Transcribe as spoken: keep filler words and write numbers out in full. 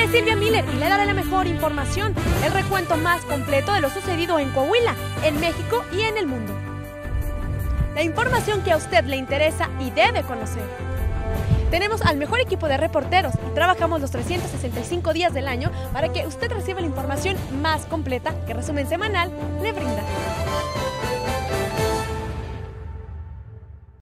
es Silvia Miller y le daré la mejor información, el recuento más completo de lo sucedido en Coahuila, en México y en el mundo. La información que a usted le interesa y debe conocer. Tenemos al mejor equipo de reporteros y trabajamos los trescientos sesenta y cinco días del año para que usted reciba la información más completa que Resumen Semanal le brinda.